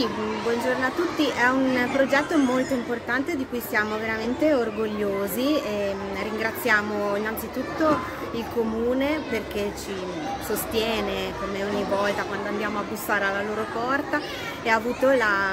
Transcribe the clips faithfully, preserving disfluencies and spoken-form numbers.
Sì, buongiorno a tutti, è un progetto molto importante di cui siamo veramente orgogliosi e ringraziamo innanzitutto il Comune perché ci sostiene come ogni volta quando andiamo a bussare alla loro porta e ha avuto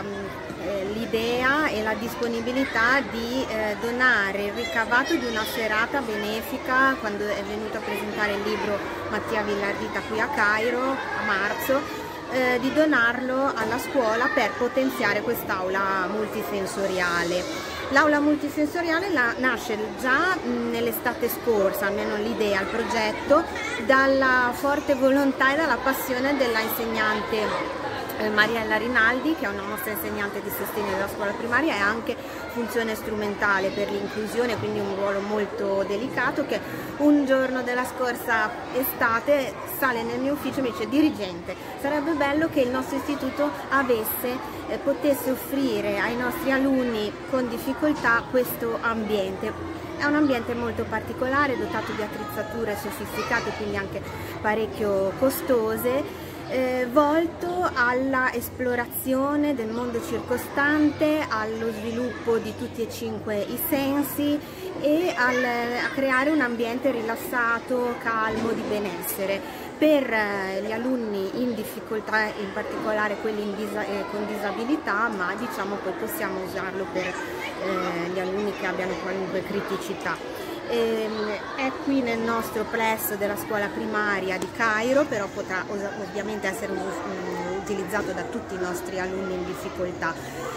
l'idea e la disponibilità di eh, donare il ricavato di una serata benefica quando è venuto a presentare il libro Mattia Villardita qui a Cairo a marzo. Eh, di donarlo alla scuola per potenziare quest'aula multisensoriale. L'aula multisensoriale la, nasce già nell'estate scorsa, almeno l'idea, il progetto, dalla forte volontà e dalla passione della insegnante eh, Mariella Rinaldi, che è una nostra insegnante di sostegno della scuola primaria e anche funzione strumentale per l'inclusione, quindi un ruolo molto delicato, che un giorno della scorsa estate sale nel mio ufficio e mi dice: dirigente, sarebbe bello che il nostro istituto avesse, eh, potesse offrire ai nostri alunni con difficoltà questo ambiente. È un ambiente molto particolare, dotato di attrezzature sofisticate, quindi anche parecchio costose, Eh, volto alla esplorazione del mondo circostante, allo sviluppo di tutti e cinque i sensi e al, a creare un ambiente rilassato, calmo, di benessere per eh, gli alunni in difficoltà, in particolare quelli in disa eh, con disabilità, ma diciamo poi possiamo usarlo per eh, gli alunni che abbiano qualunque criticità. È qui nel nostro plesso della scuola primaria di Cairo, però potrà ovviamente essere utilizzato da tutti i nostri alunni in difficoltà.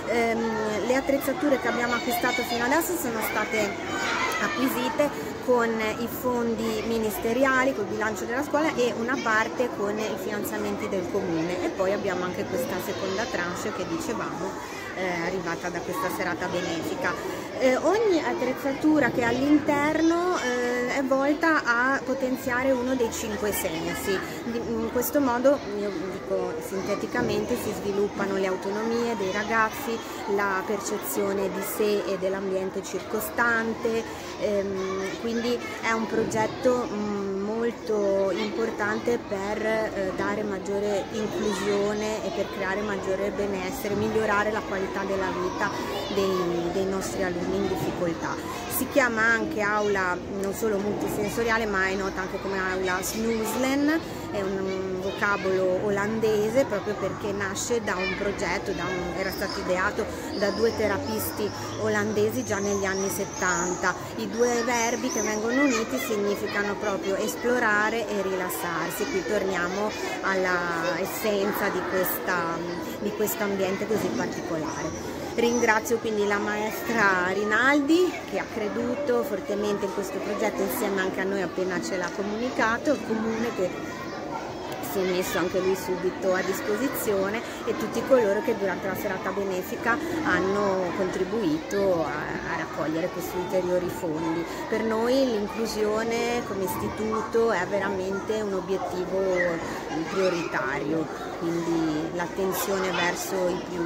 Le attrezzature che abbiamo acquistato fino adesso sono state acquisite con i fondi ministeriali, col bilancio della scuola e una parte con i finanziamenti del comune, e poi abbiamo anche questa seconda tranche che dicevamo è arrivata da questa serata benefica. Eh, ogni attrezzatura che è all'interno eh, è volta a potenziare uno dei cinque sensi. In questo modo, io dico sinteticamente, si sviluppano le autonomie dei ragazzi, la percezione di sé e dell'ambiente circostante, ehm, quindi è un progetto mh, molto importante per eh, dare maggiore inclusione e per creare maggiore benessere, migliorare la qualità della vita dei, dei nostri alunni in difficoltà. Si chiama anche aula non solo multisensoriale, ma è nota anche come aula Snoeslen, è un, un vocabolo olandese proprio perché nasce da un progetto, da un, era stato ideato da due terapisti olandesi già negli anni settanta. I due verbi che vengono uniti significano proprio esplorare e rilassarsi. Qui torniamo alla essenza di, questa, di questo ambiente così particolare. Ringrazio quindi la maestra Rinaldi che ha creduto fortemente in questo progetto insieme anche a noi appena ce l'ha comunicato, il comune che si è messo anche lui subito a disposizione e tutti coloro che durante la serata benefica hanno contribuito a, a raccogliere questi ulteriori fondi. Per noi l'inclusione come istituto è veramente un obiettivo prioritario, quindi l'attenzione verso i più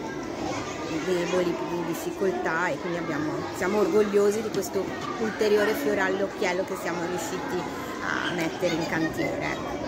deboli, più in difficoltà, e quindi abbiamo, siamo orgogliosi di questo ulteriore fiore all'occhiello che siamo riusciti a mettere in cantiere.